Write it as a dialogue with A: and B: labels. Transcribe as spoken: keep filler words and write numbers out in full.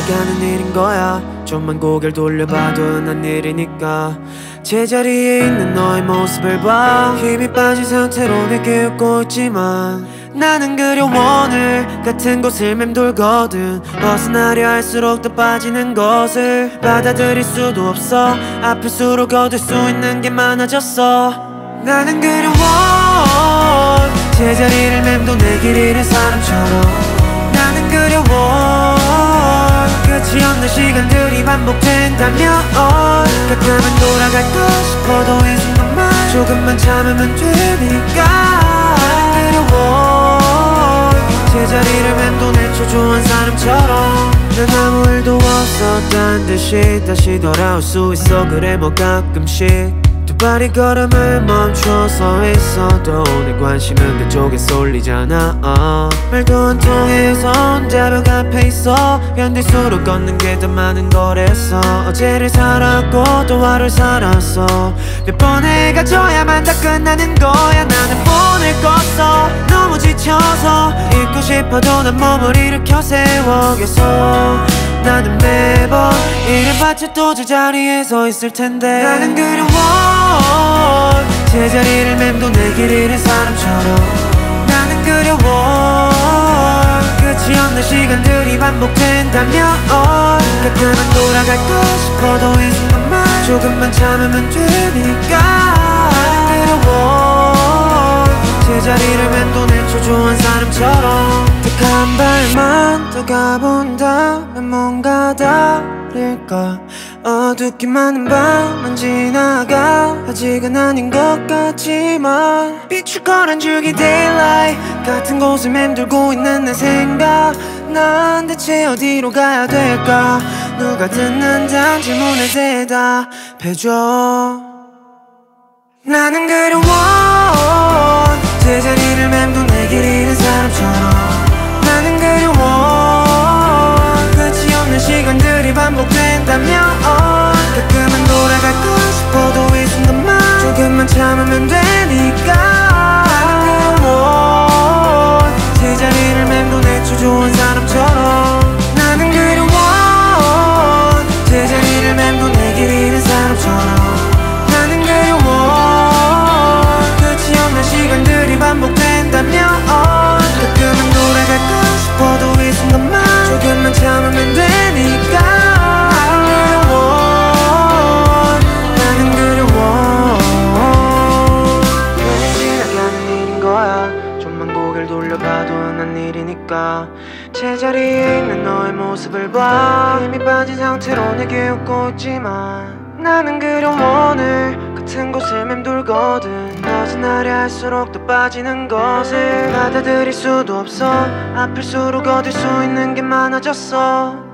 A: 가는 일인 거야. 좀만 고개를 돌려봐도 난 일이니까. 제자리에 있는 너의 모습을 봐. 힘이 빠진 상태로 내게 웃고 있지만 나는 그려워. 늘 같은 곳을 맴돌거든. 벗어나려 할수록 더 빠지는 것을 받아들일 수도 없어. 아플수록 얻을 수 있는 게 많아졌어. 나는 그려워. 제자리를 맴도 내 길 잃은 사람처럼. 나는 그려워. 끝이 없는 시간들이 반복된다면 가끔은 돌아갈까 싶어도 이 순간만 조금만 참으면 되니까. 나는 그려워. 제자리를 맴도 내 초조한 사람처럼. 난 아무 일도 없었단 듯이 다시 돌아올 수 있어. 그래 뭐 가끔씩 두 발이 걸음을 멈춰서 있어도 내 관심은 그쪽에 쏠리잖아. 어. 말도 안 통해서 혼자 벽 앞에 있어. 견딜수록 걷는 게 더 많은 거랬어. 어제를 살았고 또 하루를 살았어. 몇 번을 가져야만 다 끝나는 거야. 나는 폰을 껐어. 너무 지쳐서 잊고 싶어도 난 몸을 일으켜 세워. 계속 나는 매번 이래봤자 또 제자리에 서 있을 텐데. 나는 그려워. 제자리를 맴도 내 길 잃은 사람처럼. 나는 그려워. 끝이 없는 시간들이 반복된다면 가끔은 돌아갈까 싶어도 이 순간만 조금만 참으면 되니까. 나는 그려워. 제자리를 맴도 내 초조한 사람처럼. 딱 한 발만 더 가본다면 뭔가 다를까. 어둡긴 많은 밤만 지나가 아직은 아닌 것 같지만 빛을 거란 줄기 daylight 같은 곳에 맴돌고 있는 내 생각. 난 대체 어디로 가야 될까. 누가 듣는다는 질문에 대답해줘. 나는 그려워. 제자리를 맴도 내 길 잃은 사람처럼. 나는 그려워. 끝이 없는 시간들이 반복된다면 가끔은 돌아갈까 싶어도 이 순간만 조금만 참으면 되니까. 나는 그려워. 제자리를 맴도 내 초조한 사람처럼. 나는 그려워. 제자리를 맴도 내 길 잃은 사람처럼. 나는 그려워. 끝이 없는 시간들이 반복된다면 가끔은 돌아갈까 싶어도 이 순간만 조금만 참으면 되니까. 나는 그려워. 나는 그려워. 왜 지나가는 일인 거야. 좀만 고개를 돌려봐도 난 일이니까. 제자리에 있는 너의 모습을 봐. 힘이 빠진 상태로 내게 웃고 있지만 나는 그려워. 늘 같은 곳을 맴돌거든. 벗어나려 할수록 더 빠지는 것을 받아들일 수도 없어. 아플수록 얻을 수 있는 게 많아졌어.